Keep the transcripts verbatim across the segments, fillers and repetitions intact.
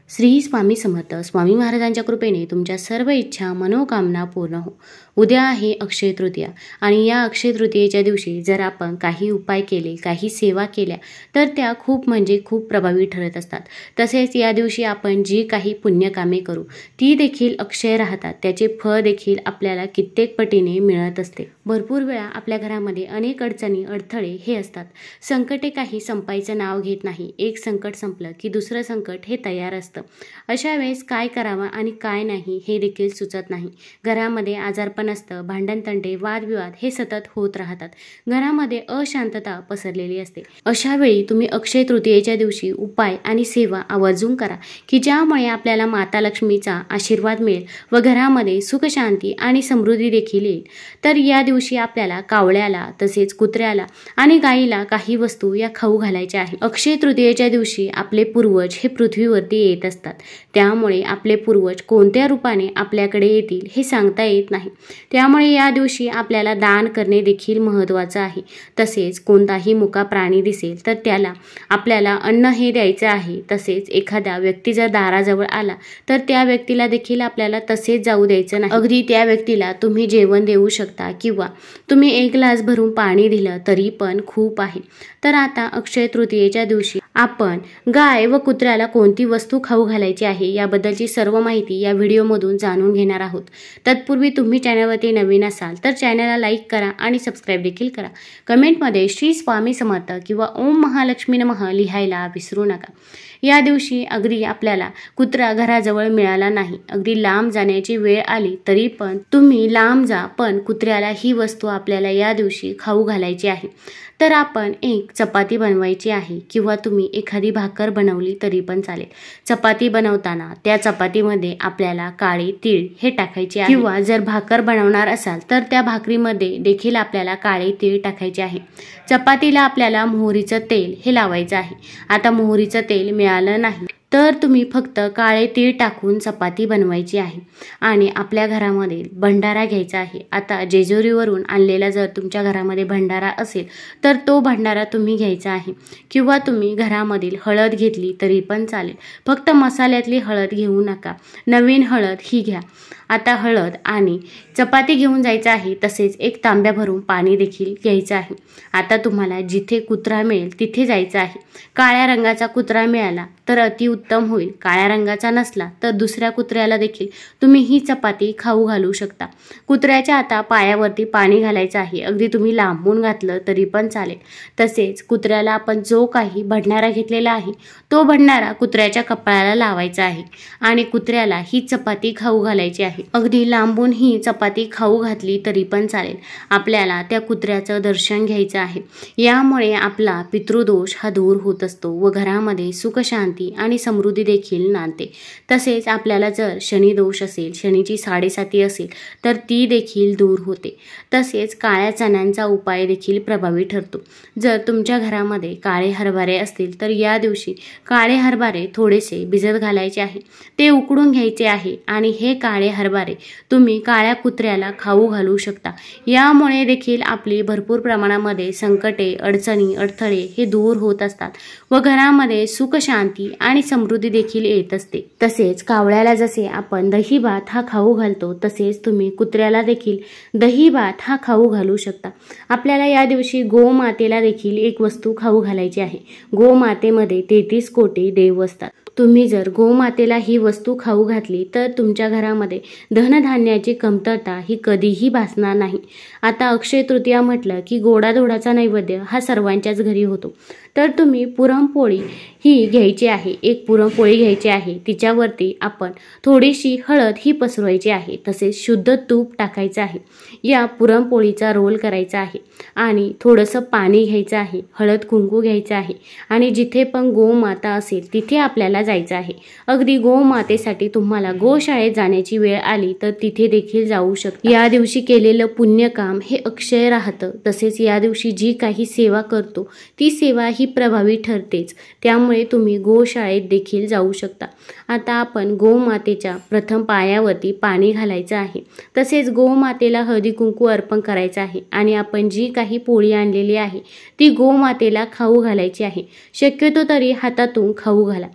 श्री स्वामी समर्थ. स्वामी महाराजांच्या कृपेने तुमच्या सर्व इच्छा मनोकामना पूर्ण हो. उद्या आहे अक्षय तृतीया आणि या अक्षय तृतीयेच्या दिवशी जर आपण काही उपाय केले, काही सेवा केल्या तर त्या खूप म्हणजे खूप प्रभावी ठरत असतात. तसेच या दिवशी आपण जी काही पुण्यकामे करू ती देखील अक्षय राहतात. त्याचे फळ देखील आपल्याला कित्येक पटीने मिळत असते. भरपूर वेळा आपल्या घरामध्ये अनेक अडचणी अडथळे हे असतात. संकटे काही संपायचं नाव घेत नाही. एक संकट संपलं की दुसरं संकट हे तयार असतं. अशा वेळेस काय करावं आणि काय नाही हे देखील सुचत नाही. घरामध्ये आजारपण असतं, भांडणतंटे वादविवाद हे सतत होत राहतात. घरामध्ये अशांतता पसरलेली असते. अशा वेळी तुम्ही अक्षय तृतीयेच्या दिवशी उपाय आणि सेवा आवर्जून करा की ज्यामुळे आपल्याला माता लक्ष्मीचा आशीर्वाद मिळेल व घरामध्ये सुख शांती आणि समृद्धी देखील येईल. तर या दिवशी आपल्याला कावळ्याला तसेच कुत्र्याला आणि गाईला काही वस्तू या खाऊ घालायच्या आहेत. अक्षय तृतीयेच्या दिवशी आपले पूर्वज हे पृथ्वीवरती येत असतात. त्यामुळे आपले पूर्वज कोणत्या रूपाने आपल्याकडे येतील हे सांगता येत नाही. त्यामुळे या दिवशी आपल्याला दान करणे देखील महत्त्वाचं आहे. तसेच कोणताही मुका प्राणी दिसेल तर त्याला आपल्याला अन्न हे द्यायचं आहे. तसेच एखाद्या व्यक्ती जर दाराजवळ आला तर त्या व्यक्तीला देखील आपल्याला तसेच जाऊ द्यायचं नाही. अगदी त्या व्यक्तीला तुम्ही जेवण देऊ शकता किंवा तुम्ही एक ग्लास भरून पाणी दिलं तरी पण खूप आहे. तर आता अक्षय तृतीयेच्या दिवशी आपण गाय व कुत्र्याला कोणती वस्तू खाऊ घालायची आहे याबद्दलची सर्व माहिती या व्हिडिओमधून जाणून घेणार आहोत. तत्पूर्वी तुम्ही चॅनलवरती नवीन असाल तर चॅनलला लाईक करा आणि सबस्क्राईब देखील करा. कमेंटमध्ये श्री स्वामी समर्थ किंवा ओम महालक्ष्मी नमः लिहायला विसरू नका. या दिवशी अगदी आपल्याला कुत्रा घराजवळ मिळाला नाही, अगदी लांब जाण्याची वेळ आली तरी पण तुम्ही लांब जा, पण कुत्र्याला ही वस्तू आपल्याला या दिवशी खाऊ घालायची आहे. तर आपण एक चपाती बनवायची आहे किंवा तुम्ही एखादी भाकर बनवली तरी पण चालेल. चपाती बनवताना त्या चपातीमध्ये आपल्याला काळे तीळ हे टाकायचे आहे किंवा जर भाकर बनवणार असाल तर त्या भाकरीमध्ये देखील आपल्याला काळे तीळ टाकायचे आहे. चपातीला आपल्याला मोहरीचं तेल हे लावायचं आहे. आता मोहरीचं तेल मिळालं नाही तर तुम्ही फक्त काळे तीळ टाकून चपाती बनवायची आहे आणि आपल्या घरामध्ये भंडारा घ्यायचा आहे. आता जेजुरीवरून आणलेला जर तुमच्या घरामध्ये भंडारा असेल तर तो भंडारा तुम्ही घ्यायचा आहे किंवा तुम्ही घरामधील हळद घेतली तरी पण चालेल. फक्त मसाल्यातली हळद घेऊ नका, नवीन हळद ही घ्या. आता हळद आणि चपाती घेऊन जायचं आहे. तसेच एक तांब्या भरून पाणी देखील घ्यायचं आहे. आता तुम्हाला जिथे कुत्रा मिळेल तिथे जायचं आहे. काळ्या रंगाचा कुत्रा मिळाला तर अतिउत्तम होईल. काळ्या रंगाचा नसला तर दुसऱ्या कुत्र्याला देखील तुम्ही ही चपाती खाऊ घालू शकता. कुत्र्याच्या आता पायावरती पाणी घालायचं आहे. अगदी तुम्ही लांबून घातलं तरी पण चालेल. तसेच कुत्र्याला आपण जो काही भंडारा घेतलेला आहे तो भंडारा कुत्र्याच्या कपाळाला लावायचा आहे आणि कुत्र्याला ही चपाती खाऊ घालायची आहे. अगदी लांबून ही चपाती खाऊ घातली तरी पण चालेल. आपल्याला त्या कुत्र्याचं दर्शन घ्यायचं आहे. यामुळे आपला पितृदोष हा दूर होत असतो व घरामध्ये सुख शांती आणि समृद्धी देखील नांदते. तसेच आपल्याला जर शनी दोष असेल, शनीची साडेसाती असेल तर ती देखील दूर होते. तसेच काळ्या चण्यांचा उपाय देखील प्रभावी ठरतो. जर तुमच्या घरामध्ये काळे हरभरे असतील तर या दिवशी काळे हरभरे थोडेसे भिजत घालायचे आहे. ते उकडून घ्यायचे आहे आणि हे काळे हरभरे तुम्ही काळ्या कुत्र्याला खाऊ घालू शकता. यामुळे देखील आपली भरपूर प्रमाणामध्ये संकटे अडचणी अडथळे हे दूर होत असतात व घरामध्ये सुख शांती आणि समृद्धी देखील येत असते. तसेच कावळ्याला जसे आपण दही भात हा खाऊ घालतो तसेच तुम्ही कुत्र्याला देखील दही भात हा खाऊ घालू शकता. आपल्याला या दिवशी गोमातेला देखील एक वस्तू खाऊ घालायची आहे. गोमातेमध्ये तेहतीस कोटी देव असतात. तुम्ही जर गोमातेला ही वस्तू खाऊ घातली तर तुमच्या घरामध्ये धनधान्याची कमतरता ही कधीही भासणार नाही. आता अक्षय तृतीया म्हटलं की गोडाधोडाचा नैवेद्य हा सर्वांच्याच घरी होतो. तर तुम्ही पुरणपोळी ही घ्यायची आहे. एक पुरणपोळी घ्यायची आहे. तिच्यावरती आपण थोडीशी हळद ही पसरवायची आहे. तसेच शुद्ध तूप टाकायचं आहे. या पुरणपोळीचा रोल करायचा आहे आणि थोडंसं पाणी घ्यायचं आहे. हळद कुंकू घ्यायचं आहे आणि जिथे पण गोमाता असेल तिथे आपल्याला जायचं आहे. अगदी गोमातेसाठी तुम्हाला गोशाळेत जाण्याची वेळ आली तर तिथे देखील जाऊ शकता. या दिवशी केलेलं पुण्यकाम हे अक्षय राहतं. तसेच या दिवशी जी काही सेवा करतो ती सेवा ही प्रभावी ठरतेच. त्यामुळे तुम्ही गोशाळेत देखील जाऊ शकता. आता आपण गोमातेच्या प्रथम पायावरती पाणी घालायचं आहे. तसेच गोमातेला हळदी कुंकू अर्पण करायचं आहे आणि आपण जी काही पोळी आणलेली आहे ती गोमातेला खाऊ घालायची आहे. शक्यतो तरी हातातून खाऊ घाला,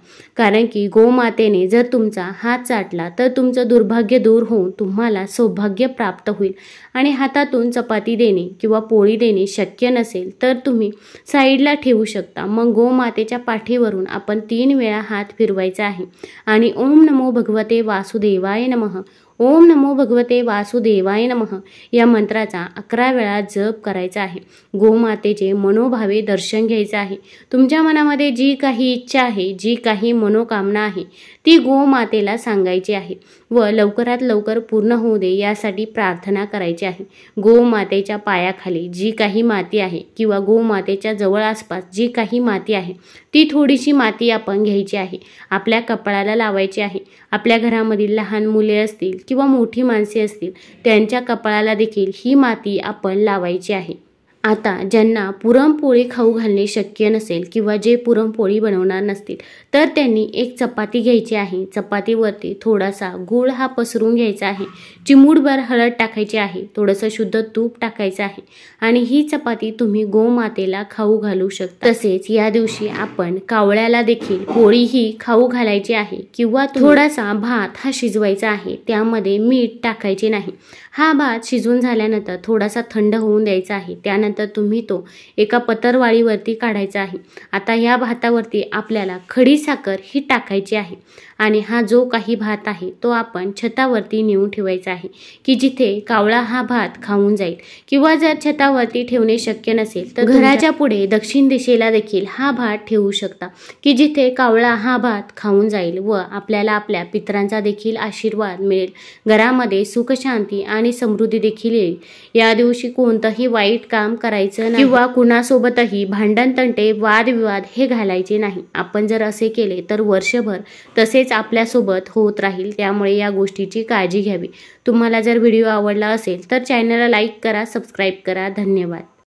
कारण की गोमातेने जर तुमचा हात चाटला तर तुमचं दुर्भाग्य दूर होऊन तुम्हाला सौभाग्य प्राप्त होईल. आणि हातातून चपाती देणे किंवा पोळी देणे शक्य नसेल तर तुम्ही साईडला ठेवू शकता. मग गोमातेच्या पाठीवरून आपण तीन वेळा हात फिरवायचा आहे आणि ओम नमो भगवते वासुदेवाय नमः, ओम नमो भगवते वासुदेवाय नमः या मंत्राचा अकरा वेळा जप करायचा आहे. गोमातेचे मनोभावे दर्शन घ्यायचं आहे. तुमच्या मनामध्ये जी काही इच्छा आहे, जी काही मनोकामना आहे ती गोमातेला सांगायची आहे व लवकरात लवकर पूर्ण होऊ दे यासाठी प्रार्थना करायची आहे. गोमातेच्या पायाखाली जी काही माती आहे किंवा गोमातेच्या जवळ आसपास जी काही माती आहे ती थोडीशी माती आपण घ्यायची आहे, आपल्या कपाळाला लावायची आहे. आपल्या घरामधील लहान मुले असतील किंवा मोठी माणसे असतील त्यांच्या कपाळाला देखील ही माती आपण लावायची आहे. आता ज्यांना पुरणपोळी खाऊ घालणे शक्य नसेल किंवा जे पुरणपोळी बनवणार नसतील तर त्यांनी एक चपाती घ्यायची आहे. चपातीवरती थोडासा गूळ हा पसरून घ्यायचा आहे, चिमूटभर हळद टाकायची आहे, थोडंसं शुद्ध तूप टाकायचं आहे आणि ही चपाती तुम्ही गोमातेला खाऊ घालू शकता. तसेच या दिवशी आपण कावळ्याला देखील पोळी ही खाऊ घालायची आहे किंवा थोडासा भात हा शिजवायचा आहे, त्यामध्ये मीठ टाकायचे नाही. हा भात शिजवून झाल्यानंतर थोडासा थंड होऊन द्यायचा आहे. त्यानंतर तुम्ही तो एका पतरवाळीवरती काढायचा आहे. आता या भातावरती आपल्याला खडी साखर ही टाकायची आहे आणि हा जो काही भात आहे तो आपण छतावरती नेऊन ठेवायचा आहे की जिथे कावळा हा भात खाऊन जाईल. किंवा जर छतावरती ठेवणे शक्य नसेल तर घराच्या पुढे दक्षिण दिशेला देखील हा भात ठेवू शकता की जिथे कावळा हा भात खाऊन जाईल व आपल्याला आपल्या पितरांचा देखील आशीर्वाद मिळेल. घरामध्ये सुख शांती आणि समृद्धी देखील येईल. या दिवशी कोणतंही वाईट काम करायचं नाही किंवा कुणासोबतही भांडण तंटे वादविवाद हे घालायचे नाही. आपण जर असे केले तर वर्षभर तसेच आपल्यासोबत होत राहील. त्यामुळे या गोष्टीची काळजी घ्यावी. तुम्हाला जर व्हिडिओ आवडला असेल तर चॅनलला लाईक करा, सबस्क्राईब करा. धन्यवाद.